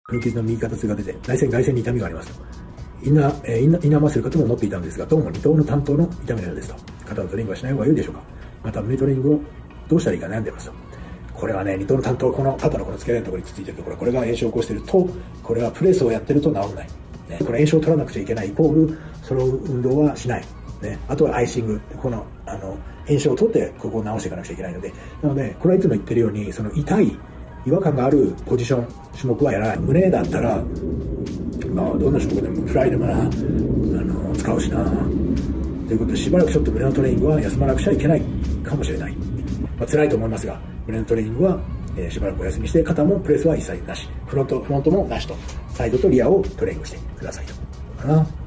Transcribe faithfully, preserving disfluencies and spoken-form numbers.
古傷の右肩痛が出て、内旋外旋に痛みがありますと。インナー、えー、インナー、インナーマッスルかとも思っていたんですが、どうも二頭の担当の痛みのようですと。肩のトレーニングはしない方が良いでしょうか。また胸トレーニングをどうしたらいいか悩んでいますと。これはね、二頭の担当、この肩のこの付け根のところにくっついてるところ、これが炎症を起こしていると、これはプレスをやってると治らない。ね、これ炎症を取らなくちゃいけないイコール、その運動はしない。ね、あとはアイシング。この、あの、炎症を取って、ここを直していかなくちゃいけないので、なので、これはいつも言ってるように、その痛い、違和感があるポジション、種目はやらない。胸だったら、まあ、どんな種目でもフライでもな、あの、使うしな。ということで、しばらくちょっと胸のトレーニングは休まなくちゃいけないかもしれない。まあ、辛いと思いますが、胸のトレーニングは、えー、しばらくお休みして、肩もプレスは一切なし。フロント、フロントもなしと。サイドとリアをトレーニングしてくださいと。かな。